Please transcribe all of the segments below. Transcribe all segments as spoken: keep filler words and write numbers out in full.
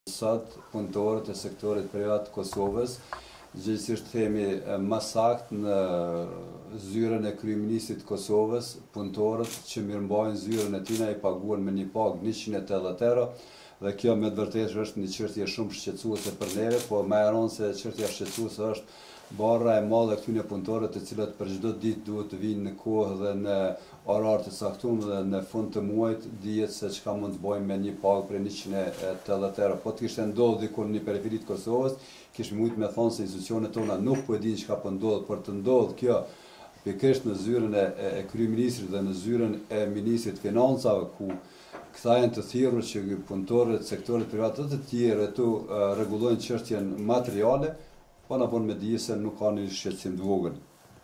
Sot punëtorët e sektorit privat të Kosovës, gjithësisht themi më saktë në zyrën e kryeministit të Kosovës, punëtorët që mirëmbajnë zyrën e tina i paguhen me një pagë njëqind e tetëdhjetë euro, dhe kjo me të vërtetë është një çështje shumë shqetësuese për neve, po më e rëndë se çështja shqetësuese është barra e madhe këtyre punëtorëve të cilët për çdo ditë duhet të vinë në kohë dhe në orar të caktuar dhe në fund të muajit dihet se çka mund të bëjmë me një pagë për njëqind e tetëdhjetë euro. Po të kishte ndodhur diku në periferi të Kosovës, kishim mujtë me thonë se institucionet tona nuk po e dinë çka po ndodh, por të ndodh kjo pikërisht në zyrën e, e kryeministrit dhe në zyrën e ministrit të financave, ku këta janë të thirrur që punëtorët e sektorit privat të të tjerë tu uh, rregullojnë çështjen materiale, po na bën me dije se nuk ka një shqetësim të vogël.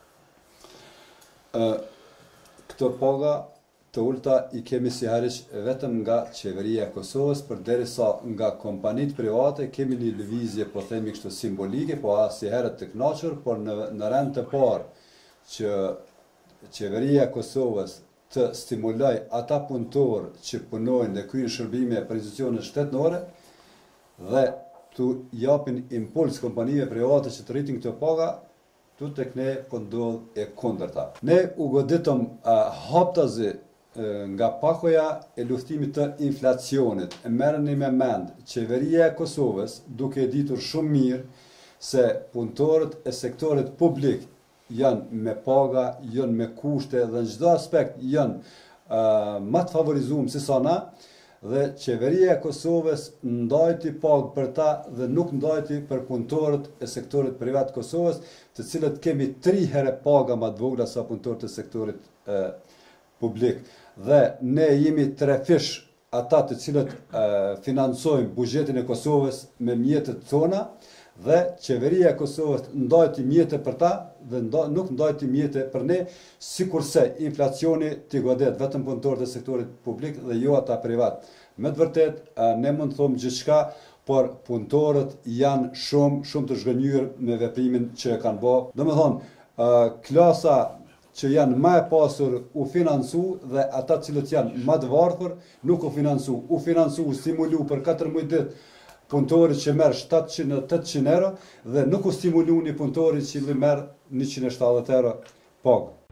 Uh, këto paga të ulta i kemi si hariç vetëm nga qeveria e Kosovës, përderisa nga kompanitë private kemi një lëvizje, po themi kështu simbolike, po as si herët të kënaqur, por në, në rend të parë që qeveria e Kosovës të stimuloj ata punëtorë që punojnë dhe kryejnë shërbime për institucione shtetërore dhe të japin impuls kompanive private që të rritin këto paga, tu tek ne po ndodh e kundërta. Ne u goditëm uh, haptazi uh, nga pakoja e luftimit të inflacionit. E merrni me mend, qeveria e Kosovës duke e ditur shumë mirë se punëtorët e sektorit publik janë me paga, janë me kushte dhe në çdo aspekt janë uh, më të favorizuar se sa na, dhe qeveria e Kosovës ndajti pagë për ta dhe nuk ndajti për punëtorët e sektorit privat të Kosovës, të cilët kemi tri herë paga më të vogla sa punëtorët e sektorit uh, publik. Dhe ne jemi trefish ata të cilët uh, financojnë buxhetin e Kosovës me mjetet tona, dhe qeveria e Kosovës ndajti mjete për ta dhe nda, nuk ndajti mjete për ne, sikurse inflacioni t'i godet vetëm punëtorët e sektorit publik dhe jo ata privat. Me të vërtet, ne mund të thomë gjithçka, por punëtorët janë shumë, shumë të zhgënjur me veprimin që kanë bë. Domethënë, klasa që janë më e pasur u financu dhe ata cilët janë më të varfër nuk u financu. U financu, u stimulu për katërmbëdhjetë ditë punëtori që merr shtatëqind e tetëqind euro dhe nuk u stimulu një punëtori që merr njëqind e shtatëdhjetë euro pagë.